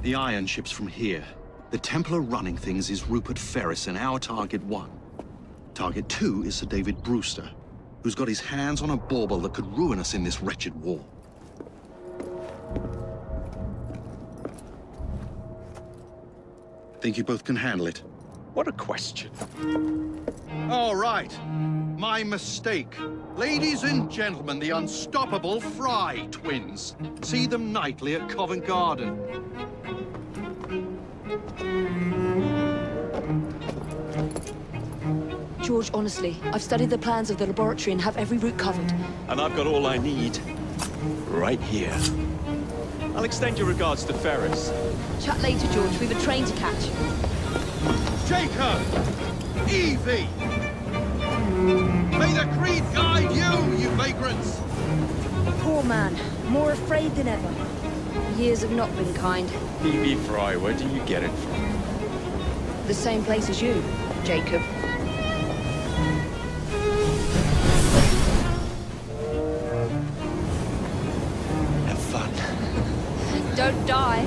The iron ship's from here. The Templar running things is Rupert Ferris and our target 1. Target 2 is Sir David Brewster, who's got his hands on a bauble that could ruin us in this wretched war. Think you both can handle it? What a question. All right. My mistake. Ladies and gentlemen, the unstoppable Frye twins. See them nightly at Covent Garden. George, honestly, I've studied the plans of the laboratory and have every route covered. And I've got all I need. Right here. I'll extend your regards to Ferris. Chat later, George. We've a train to catch. Jacob! Evie! May the creed guide you, you vagrants! Poor man. More afraid than ever. Years have not been kind. Evie Frye, where do you get it from? The same place as you, Jacob. Have fun. Don't die.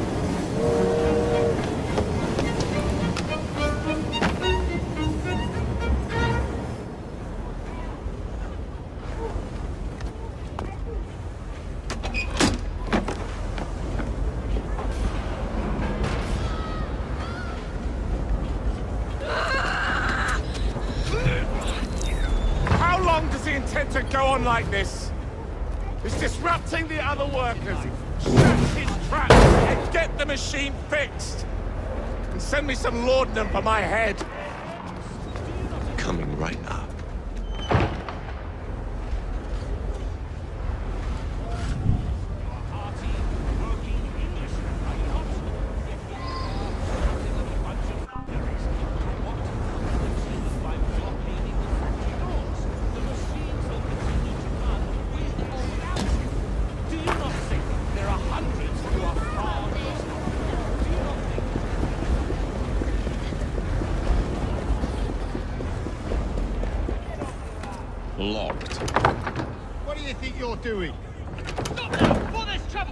How long does he intend to go on like this? He's disrupting the other workers. Shut his trap and get the machine fixed. And send me some laudanum for my head. Coming right up. Locked. What do you think you're doing? Stop now, before there's trouble!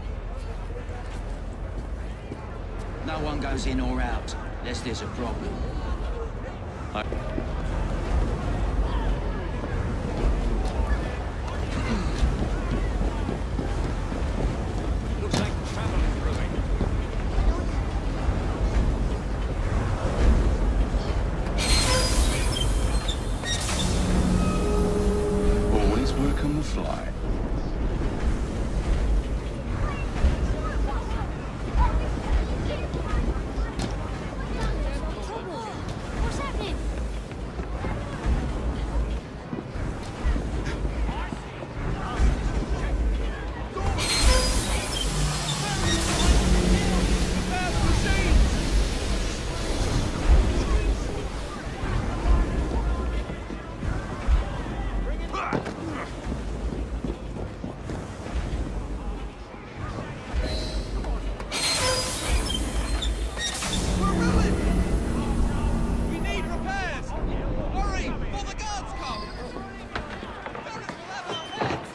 No one goes in or out, unless there's a problem. Looks like travel is brewing. Always work on the fly. What's happening? We need repairs! Hurry, before the guards come! Ferris will have our heads!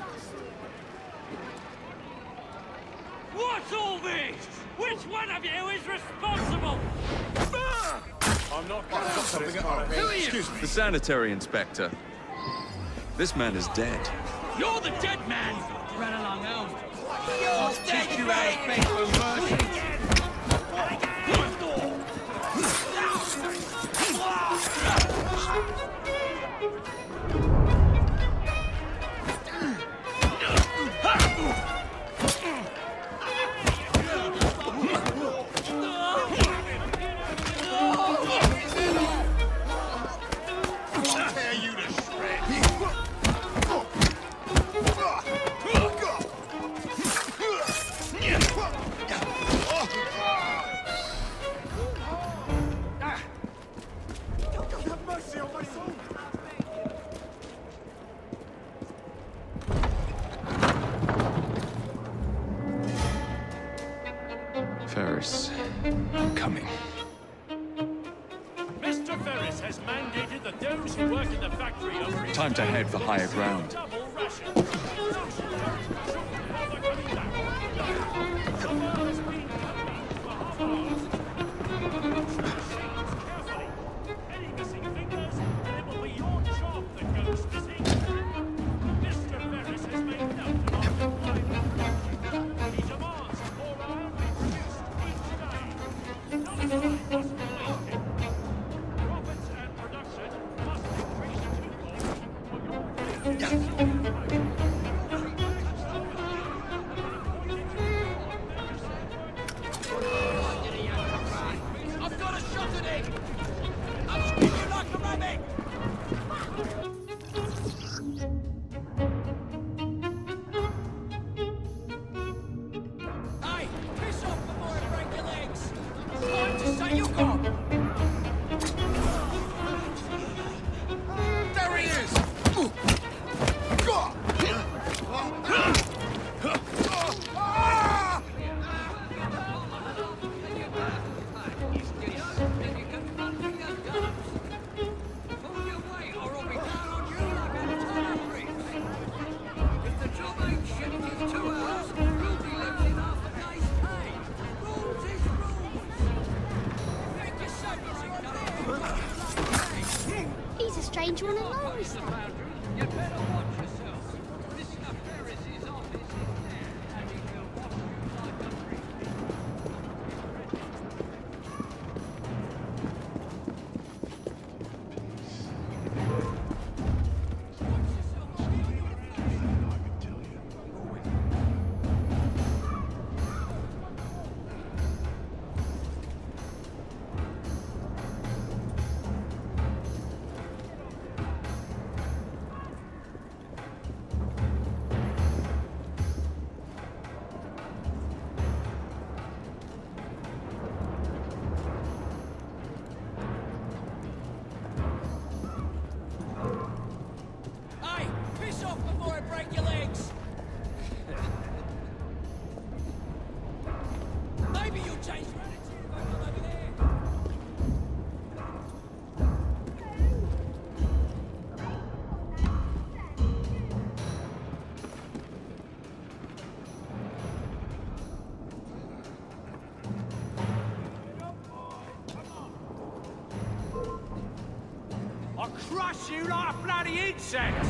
What's all this? Which one of you is responsible? I'm not going to something at home. Who are you? Excuse me. The sanitary inspector. This man is dead. You're the dead man! Run along home. You're dead, you ain't for mercy! Tear you to shreds. Have mercy on my soul. Ferris, I'm coming. Mr. Ferris has mandated that those who work in the factory are Time to head for higher ground. double ration. I've got a shot at him! I'll spin you like a rabbit! Hey, piss off before I break your legs! Time to say you got! There he is! He's a strange one alone, is that? You'd better watch yourself. This Ferris is off his head, and he will watch you like a freak. Hey, piss off before I break your legs! Maybe you'll change your attitude if I come over there. I'll crush you like a bloody insect!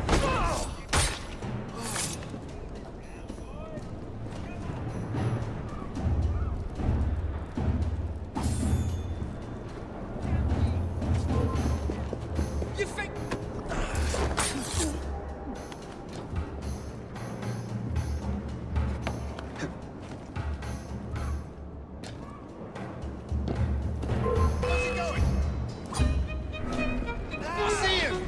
You think... Where's he going? I see him!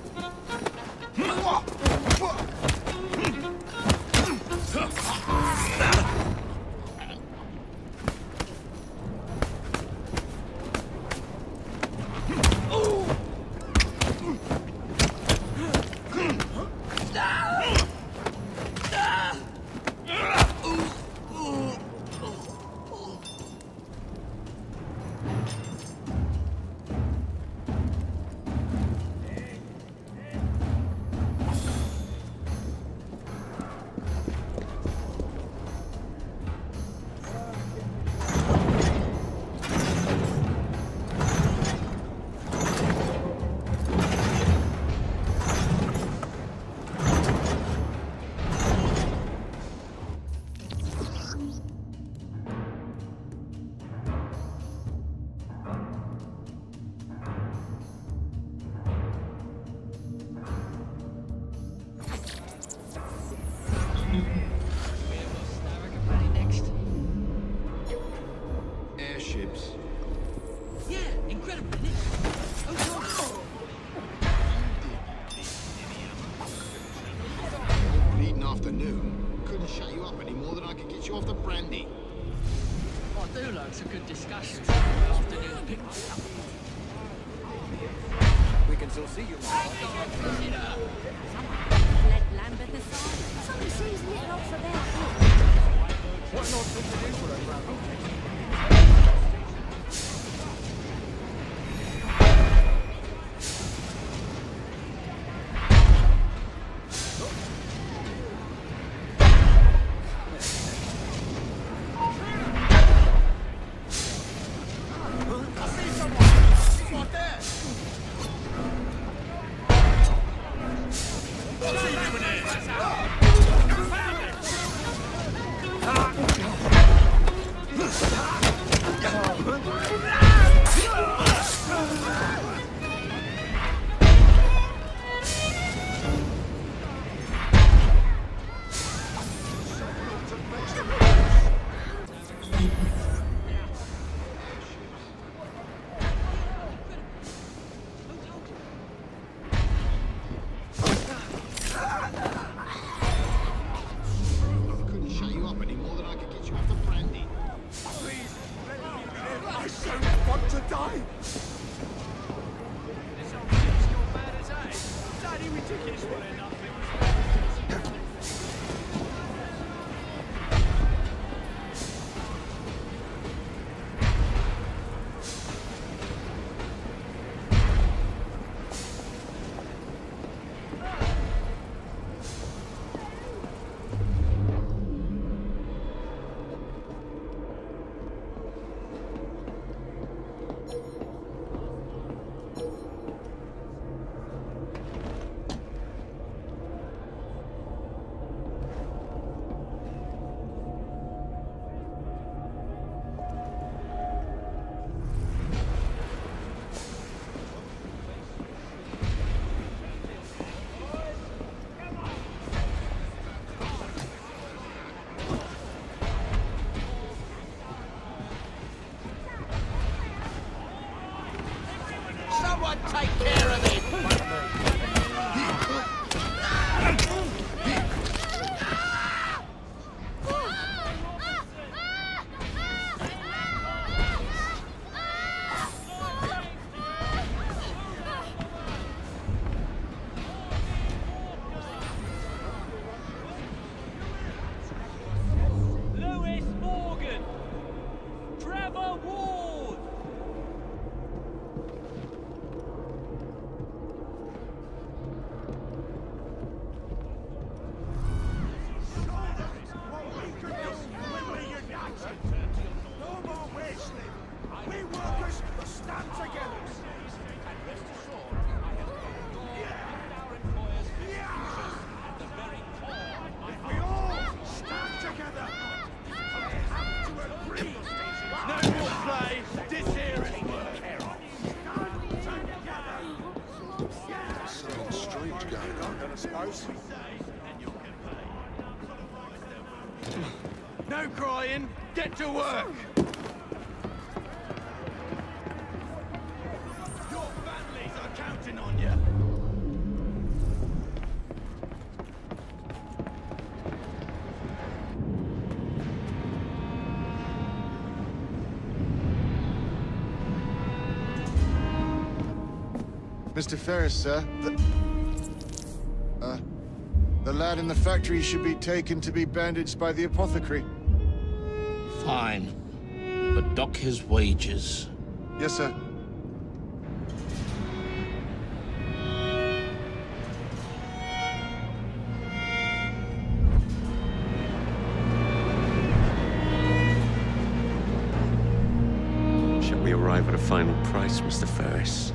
Airships. Yeah, incredible, isn't it? Bleeding afternoon. Couldn't shut you up any more than I could get you off the brandy. I do like some good discussions afternoon picnic. We can still see you. Let Lambeth aside. Somebody seems a little off for their What nonsense it is for a brandy? No crying. Get to work. Your families are counting on you. Mr. Ferris, sir. The lad in the factory should be taken to be bandaged by the apothecary. Fine. But dock his wages. Yes, sir. Shall we arrive at a final price, Mr. Ferris?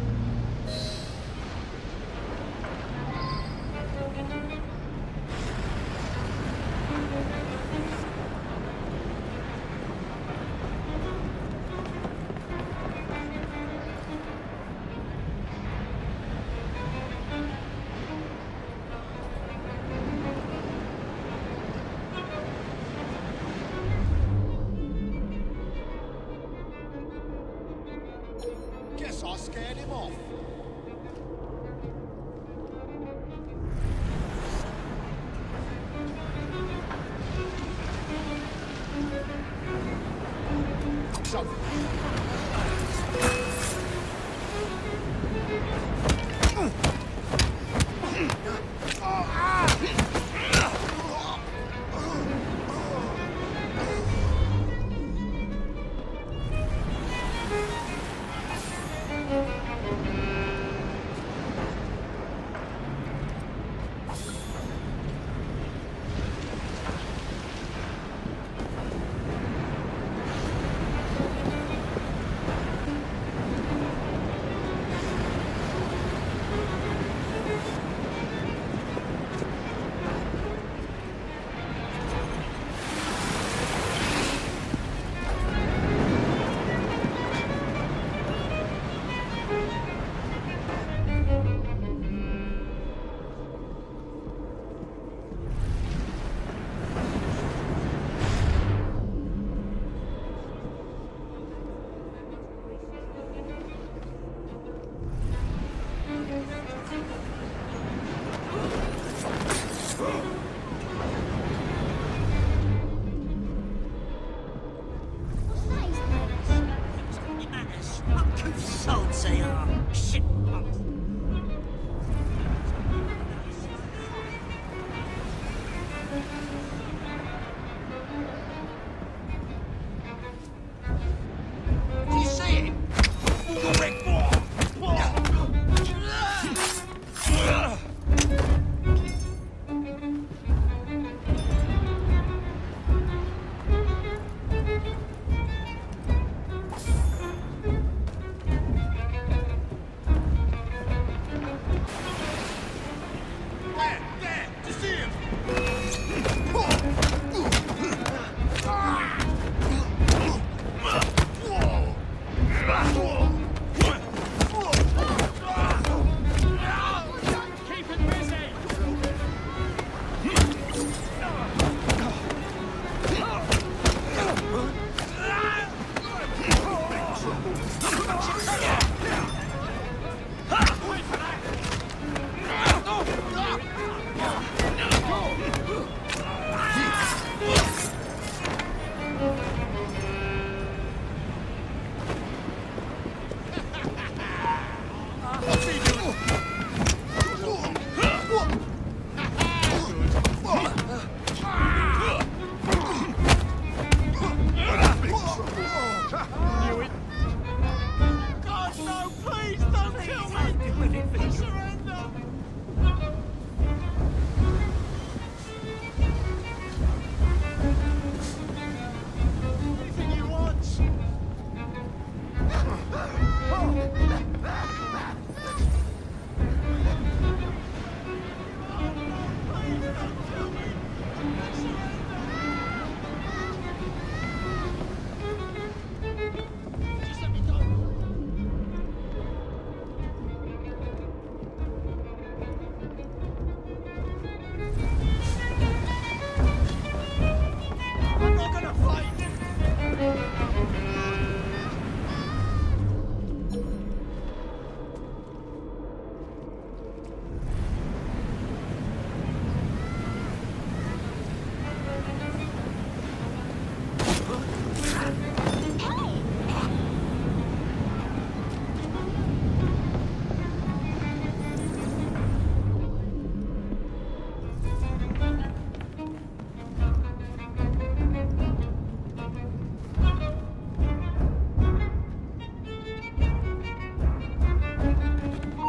Guess I scared him off. So.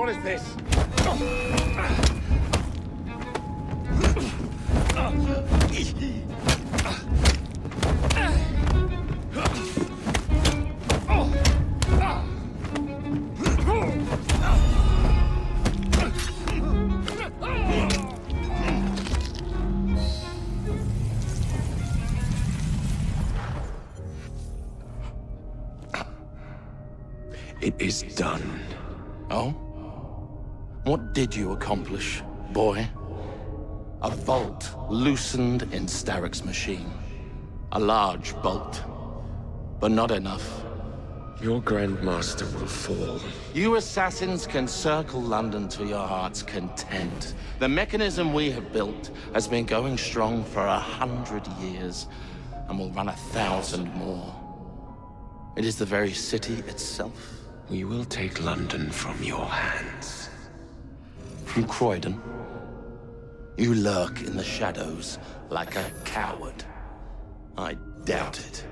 What is this? It is done. Oh? What did you accomplish, boy? A bolt loosened in Starrick's machine. A large bolt, but not enough. Your Grandmaster will fall. You assassins can circle London to your heart's content. The mechanism we have built has been going strong for 100 years, and will run 1,000 more. It is the very city itself. We will take London from your hands. From Croydon? You lurk in the shadows like a coward. I doubt it.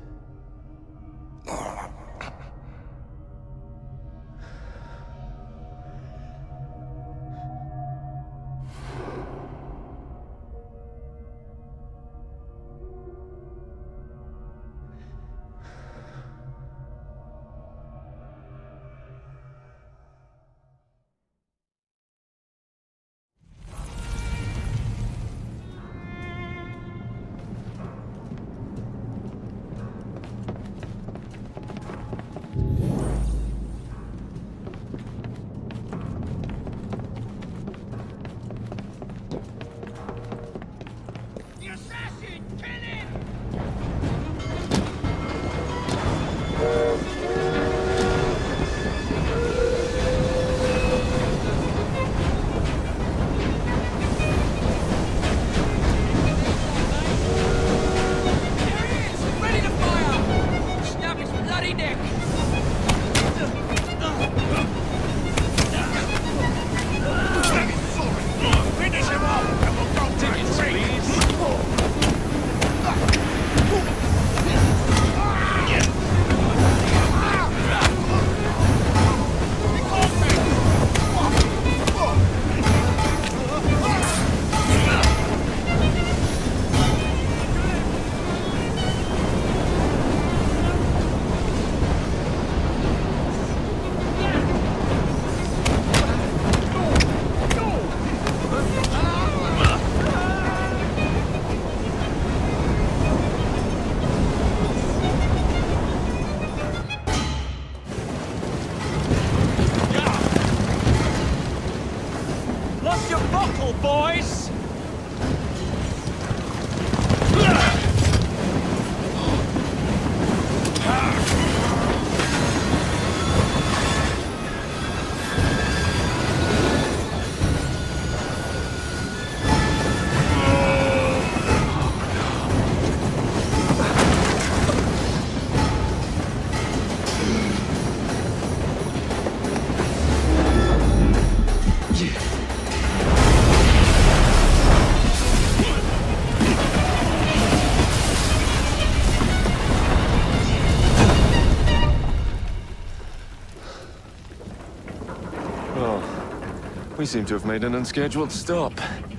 We seem to have made an unscheduled stop.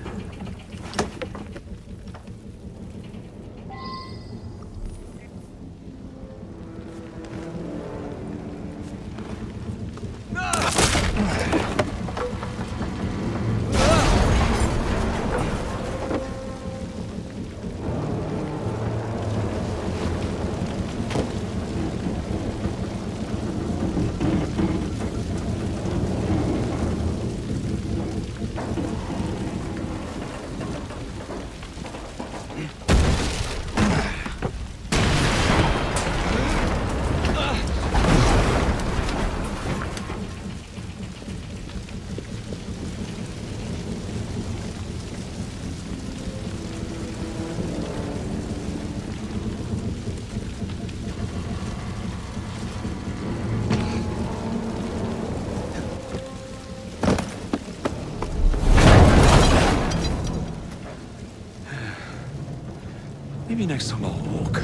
Maybe next time I'll walk.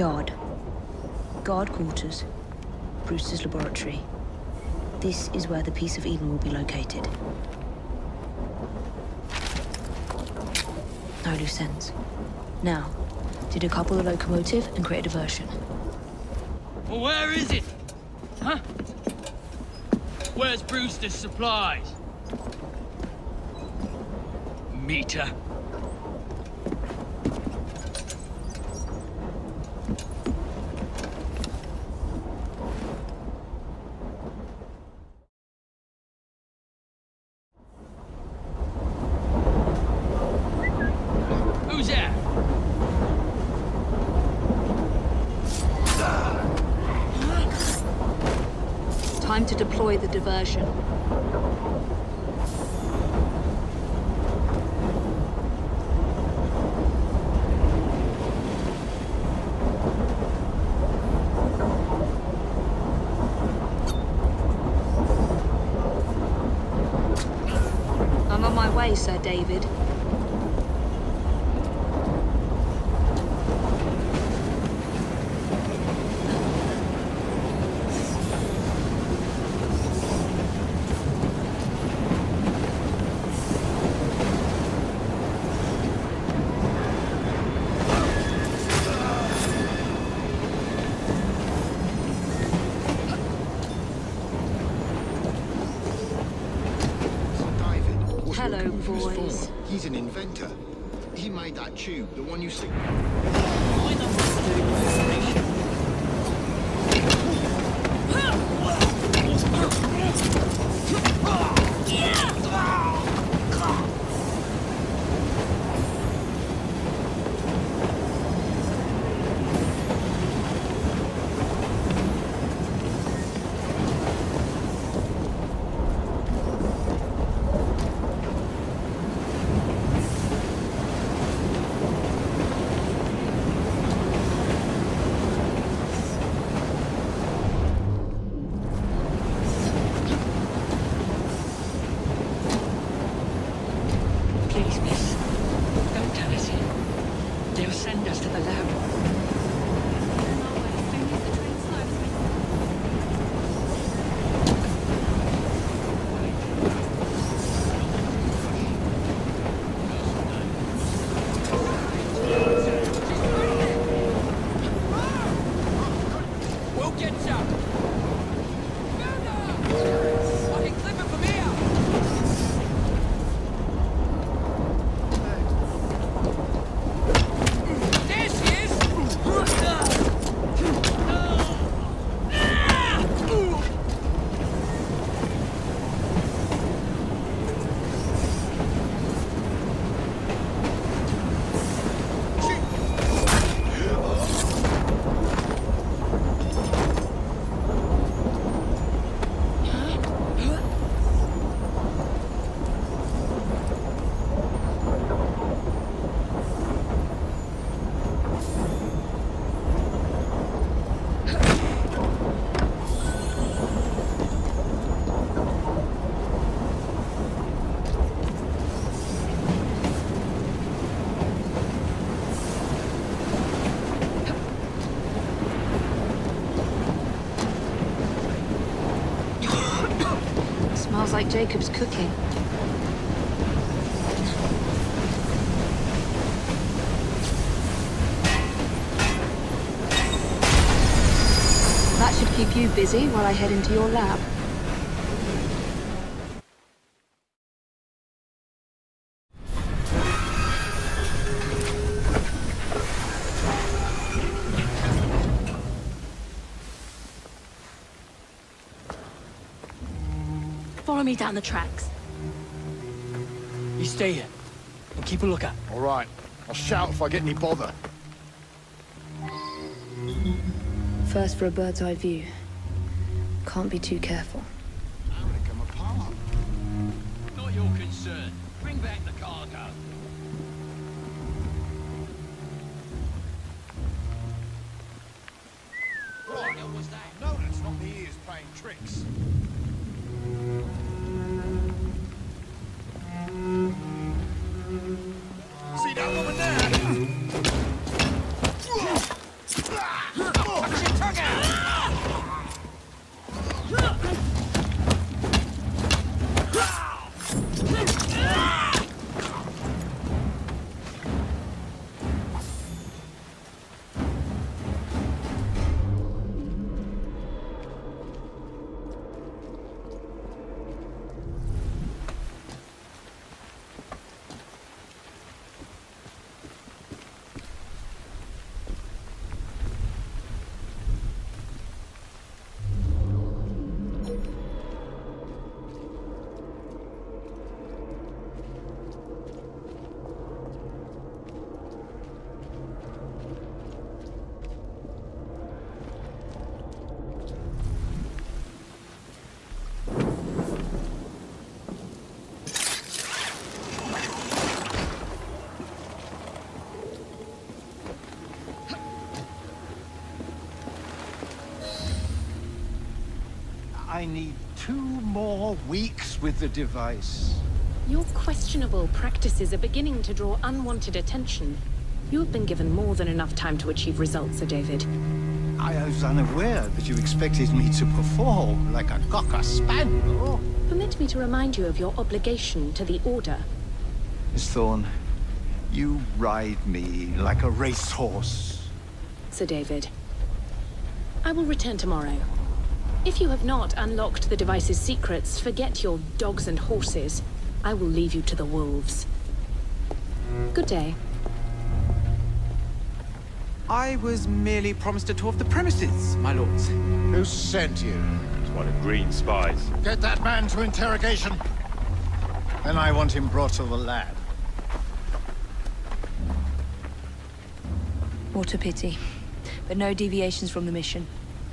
Yard. Guard quarters. Brewster's laboratory. This is where the piece of Eden will be located. No loose ends. Now, to decouple the locomotive and create a diversion. Well, where is it? Huh? Where's Brewster's supplies? Meter. Who's that? Time to deploy the diversion. I'm on my way, Sir David. Hello, boys. He's an inventor. He made that tube, the one you stick... Please, miss. Don't tell us here. They'll send us to the lab. We'll get some. I can clip it from here. Smells like Jacob's cooking. That should keep you busy while I head into your lab. Follow me down the tracks. You stay here and keep a lookout. All right. I'll shout if I get any bother. First for a bird's eye view. Can't be too careful. How would it come apart? Not your concern. Bring back the cargo. Right. No, that's not the ears playing tricks. See that woman there? I need 2 more weeks with the device. Your questionable practices are beginning to draw unwanted attention. You have been given more than enough time to achieve results, Sir David. I was unaware that you expected me to perform like a cocker spaniel. Permit me to remind you of your obligation to the Order. Miss Thorne, you ride me like a racehorse. Sir David, I will return tomorrow. If you have not unlocked the device's secrets, forget your dogs and horses. I will leave you to the wolves. Good day. I was merely promised a tour of the premises, my lords. Who sent you? It's one of Green's spies. Get that man to interrogation. Then I want him brought to the lab. What a pity. But no deviations from the mission.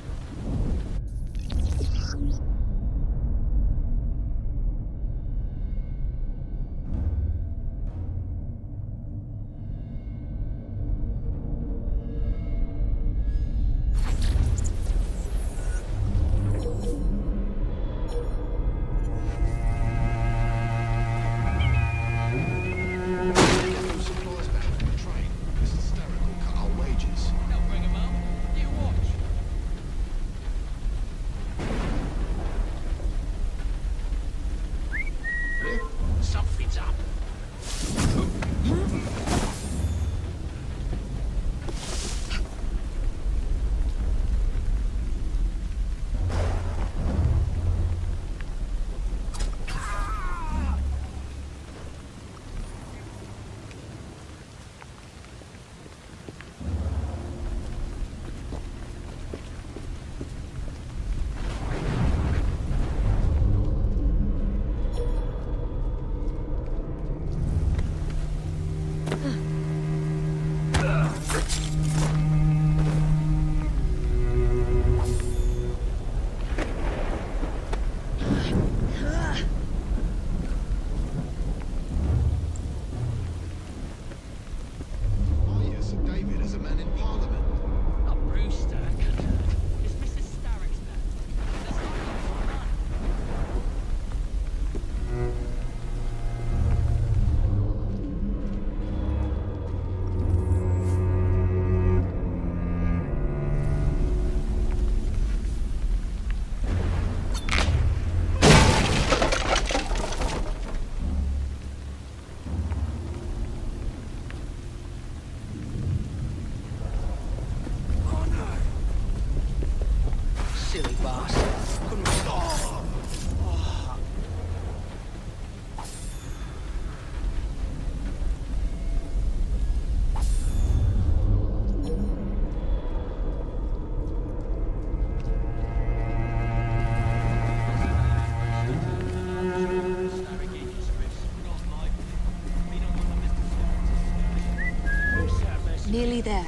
Nearly there.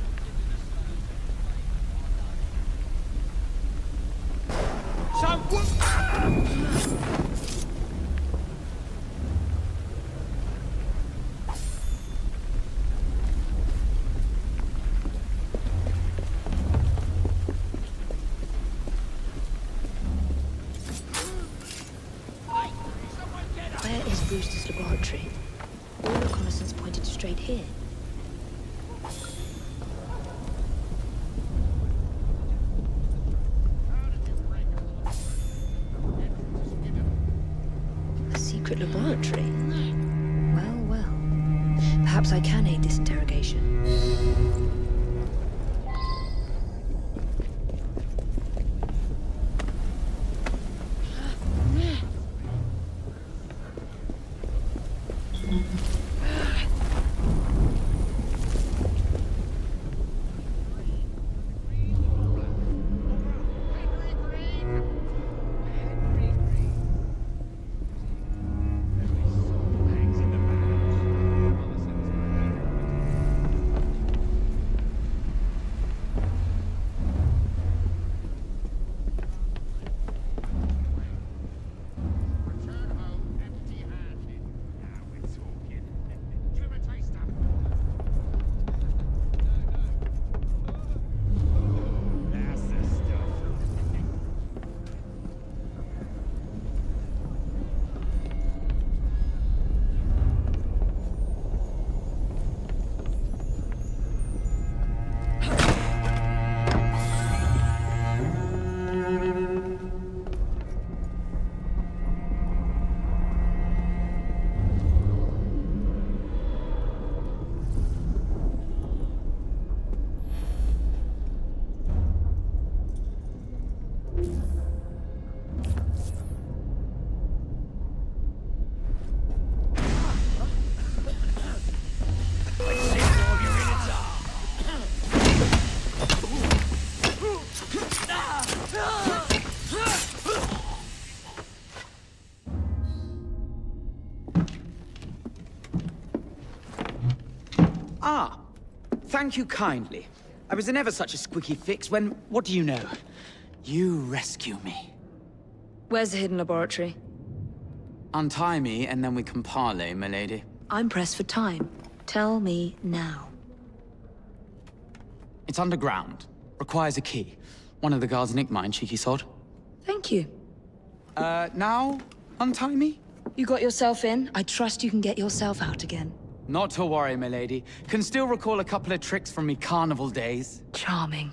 Where is Brewster's laboratory? All reconnaissance pointed straight here. Secret laboratory? Well, well. Perhaps I can aid this interrogation. thank you kindly. I was in ever such a squeaky fix when, what do you know? You rescue me. Where's the hidden laboratory? Untie me, and then we can parley, milady. I'm pressed for time. Tell me now. It's underground. Requires a key. One of the guards nicked mine, cheeky sod. Thank you. Now? Untie me? You got yourself in. I trust you can get yourself out again. Not to worry, milady. Can still recall a couple of tricks from me carnival days. Charming.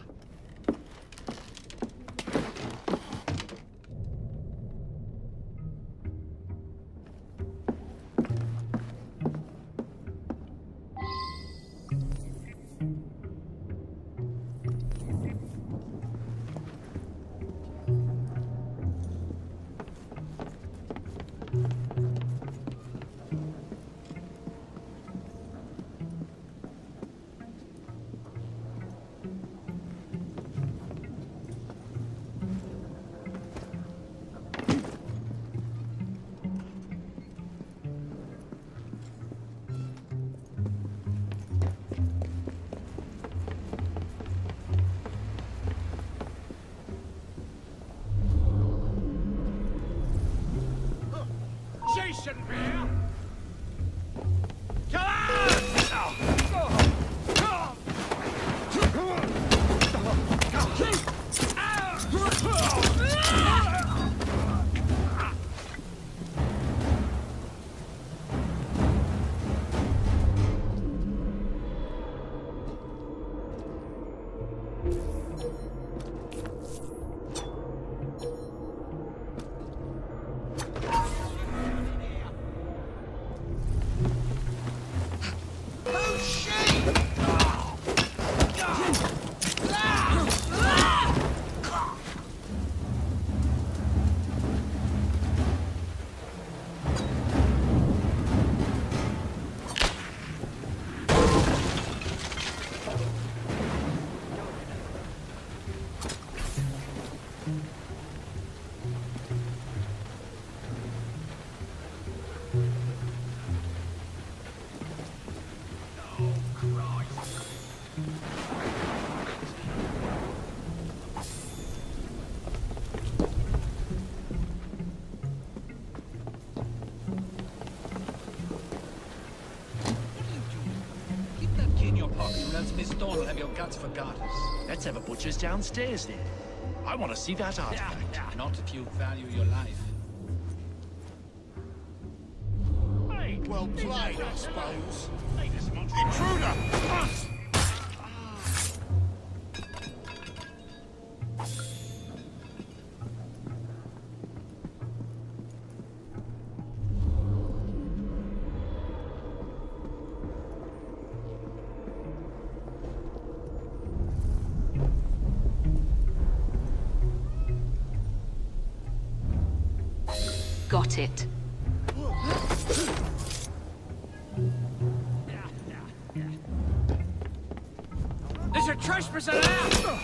Miss Dawn will have your guts for garters. Let's have a butcher's downstairs then. I want to see that artifact. Not if you value your life. Well played, I suppose. Intruder! Got it. There's a trespasser out!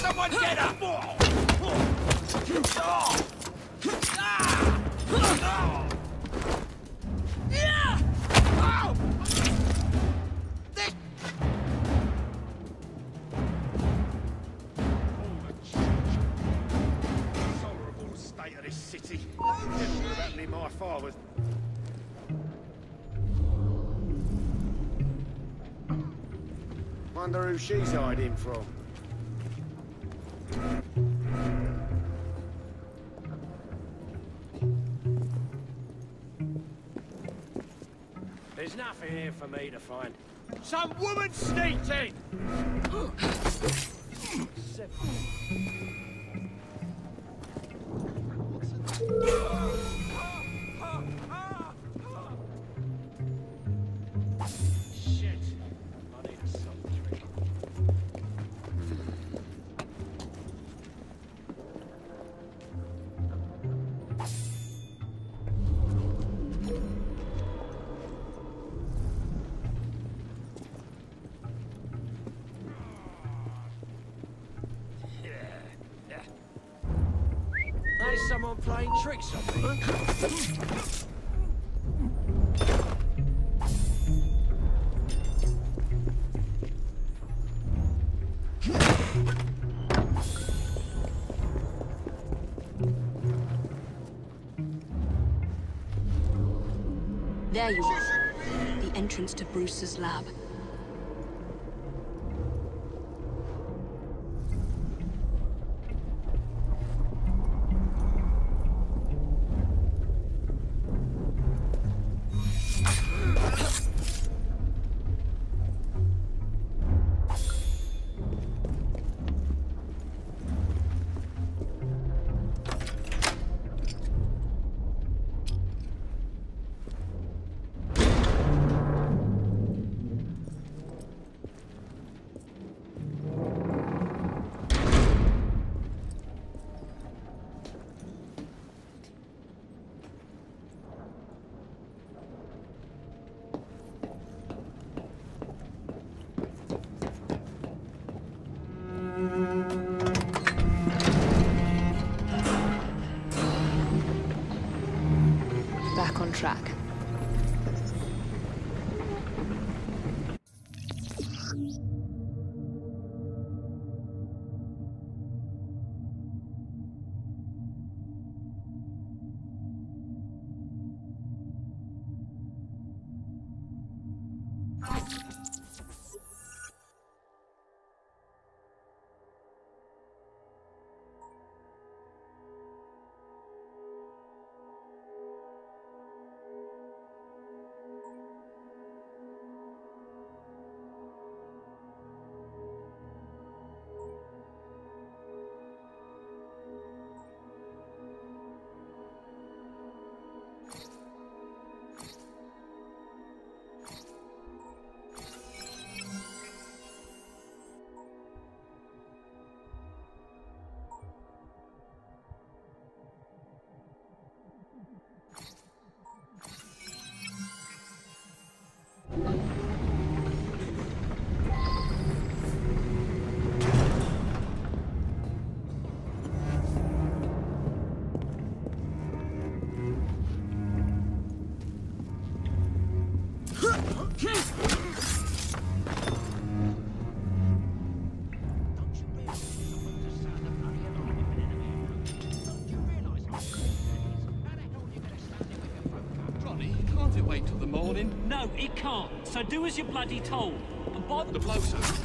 Someone get up! Tolerable state of this city. Never would have happened in my father's. Wonder who she's hiding from. There's nothing here for me to find. Some woman sneaked in! Shit. I need a salt trick. There's someone playing tricks on me. There you are. The entrance to Bruce's lab. Back on track. Wait till the morning? No, it can't. So do as you're bloody told. And by the blows over.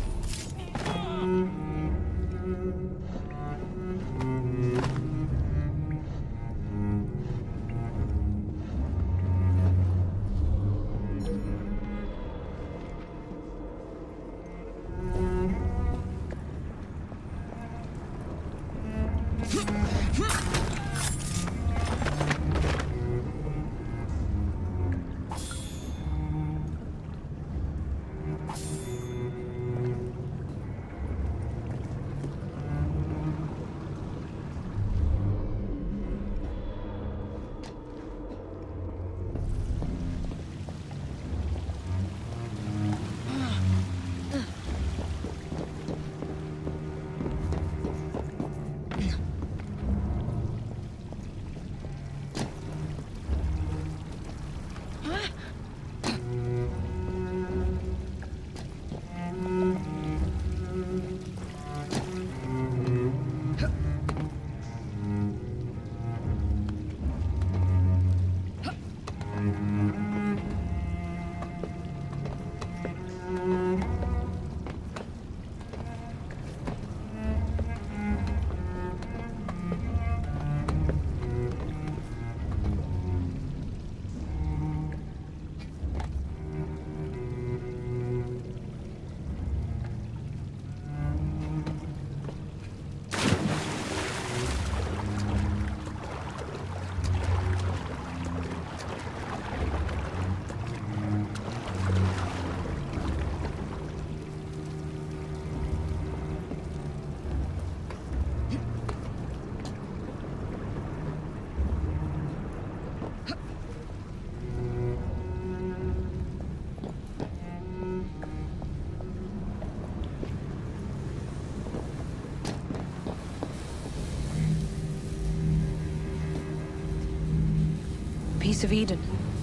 Piece of Eden.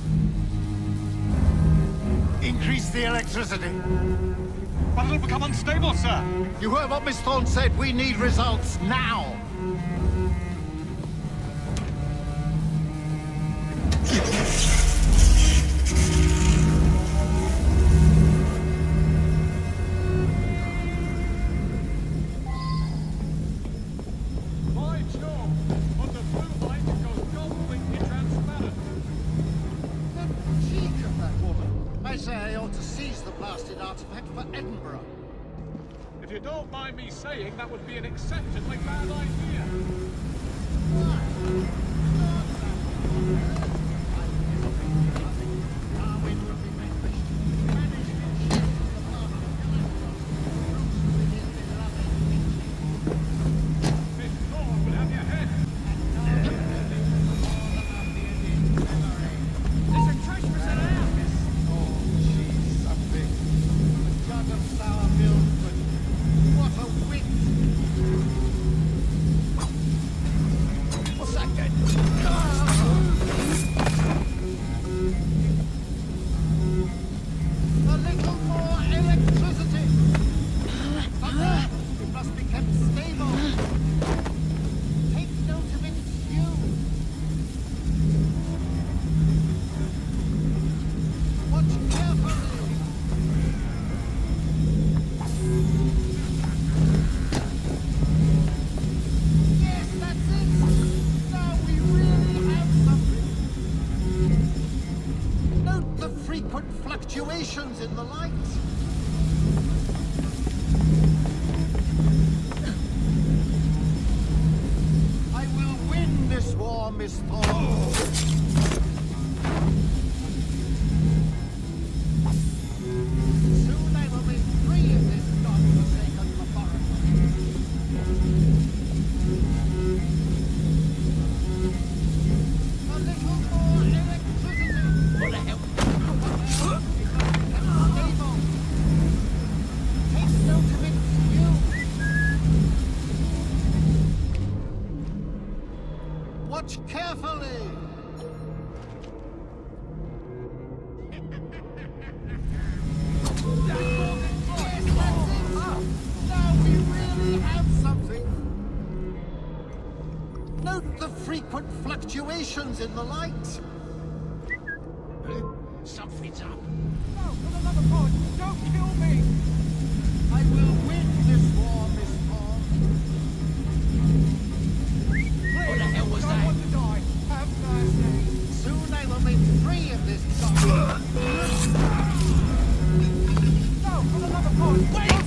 Increase the electricity. But it'll become unstable, sir. You heard what Miss Thorne said. We need results now. If you don't mind me saying, that would be an exceptionally bad idea. Fluctuations in the light. I will win this war, Miss Thorne. Soon I will be free of this godforsaken laboratory. A little more electricity. What the hell? Watch carefully! Now we really have something! Note the frequent fluctuations in the light! Something's up. No, for the love of God, don't kill me! I will win this war, Miss Thorne. What the hell was that? I want to die. Have mercy. Soon I will be free of this god. No, for the love of God, wait!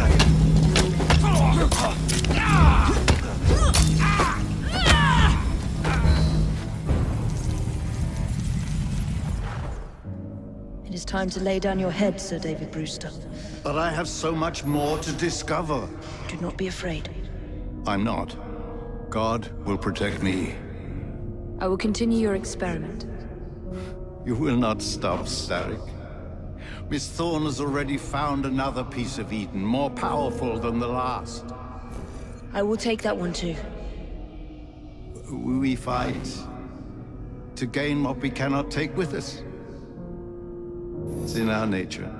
It is time to lay down your head, Sir David Brewster. But I have so much more to discover. Do not be afraid. I'm not. God will protect me. I will continue your experiment. You will not stop, Starrick. Miss Thorne has already found another piece of Eden, more powerful than the last. I will take that one too. We fight to gain what we cannot take with us. It's in our nature.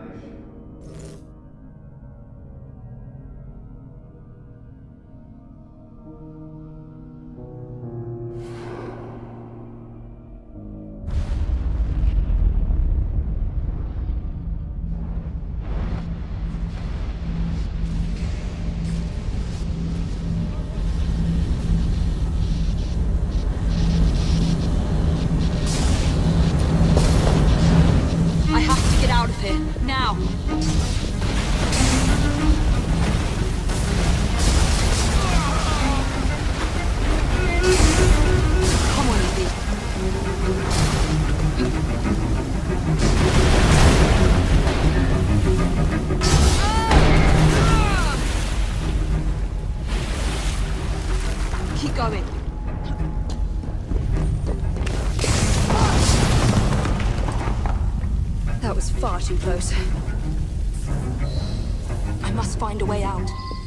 Now! Come on, Evie. Keep going. That was far too close. I must find a way out.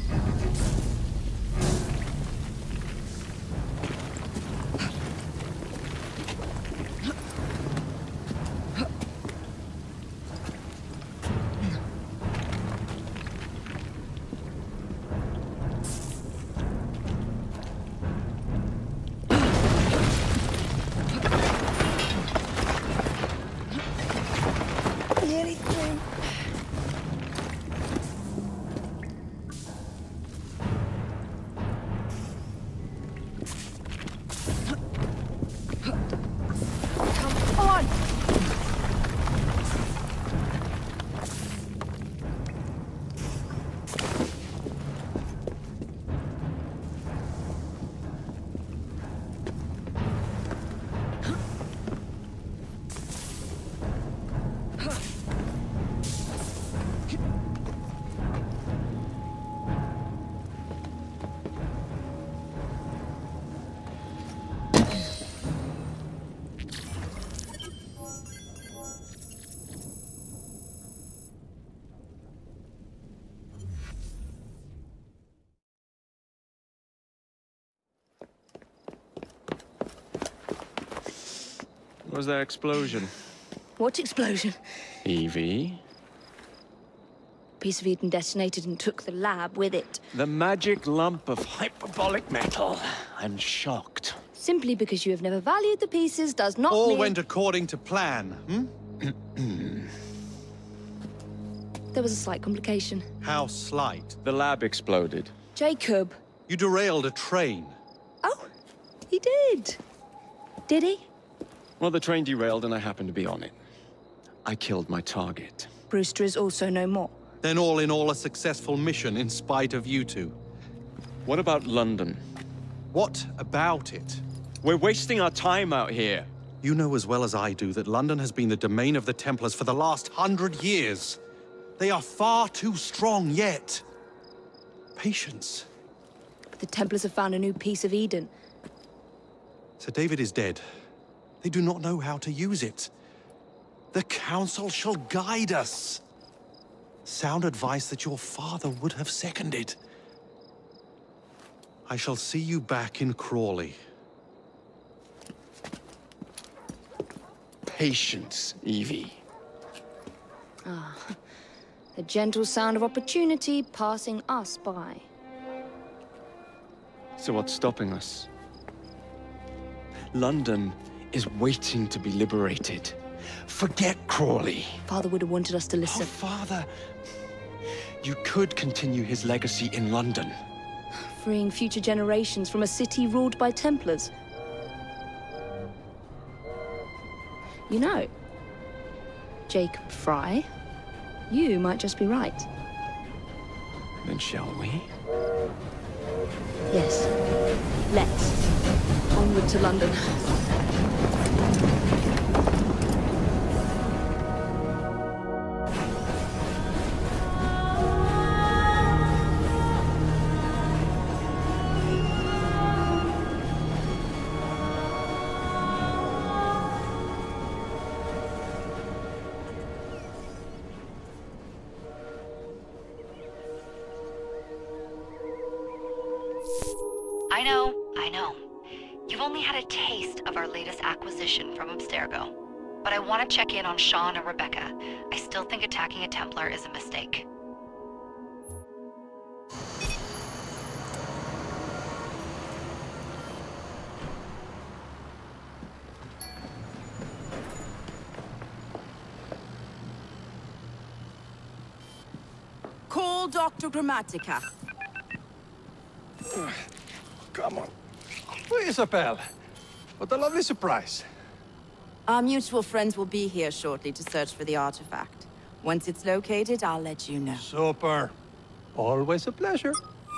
What was that explosion? What explosion? Evie? Piece of Eden detonated and took the lab with it. The magic lump of hyperbolic metal. I'm shocked. Simply because you have never valued the pieces does not All mean... went according to plan, There was a slight complication. How slight? The lab exploded. Jacob. You derailed a train. Oh, he did. Did he? Well, the train derailed and I happened to be on it. I killed my target. Brewster is also no more. Then all in all a successful mission in spite of you two. What about London? What about it? We're wasting our time out here. You know as well as I do that London has been the domain of the Templars for the last 100 years. They are far too strong yet. Patience. But the Templars have found a new piece of Eden. Sir David is dead. They do not know how to use it. The Council shall guide us. Sound advice that your father would have seconded. I shall see you back in Crawley. Patience, Evie. Ah, the gentle sound of opportunity passing us by. So what's stopping us? London is waiting to be liberated. Forget Crawley. Father would have wanted us to listen. Oh, Father. You could continue his legacy in London. Freeing future generations from a city ruled by Templars. You know, Jacob Frye, you might just be right. Then shall we? Yes. Let's. Onward to London. I know. You've only had a taste of our latest acquisition from Abstergo. but I want to check in on Sean and Rebecca. I still think attacking a Templar is a mistake. Call Dr. Grammatica. Come on. Isabel. What a lovely surprise. Our mutual friends will be here shortly to search for the artifact. Once it's located, I'll let you know. Super. Always a pleasure.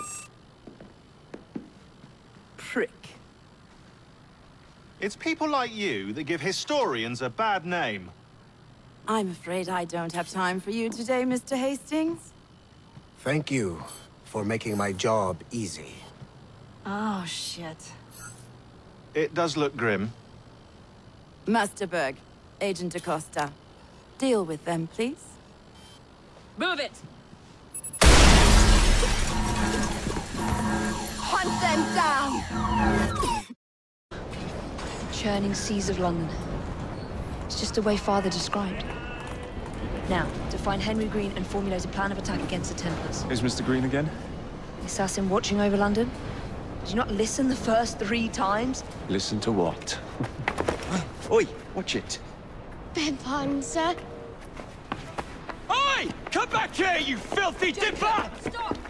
Prick. It's people like you that give historians a bad name. I'm afraid I don't have time for you today, Mr. Hastings. Thank you for making my job easy. Oh, shit. It does look grim. Master Berg, Agent Acosta. Deal with them, please. Move it! Hunt them down! Churning seas of London. It's just the way Father described. Now, to find Henry Green and formulate a plan of attack against the Templars. Is Mr. Green again? The assassin watching over London? Did you not listen the first 3 times? Listen to what? Oi, watch it. Beg pardon, sir. Oi! Come back here, you filthy dipper! Stop!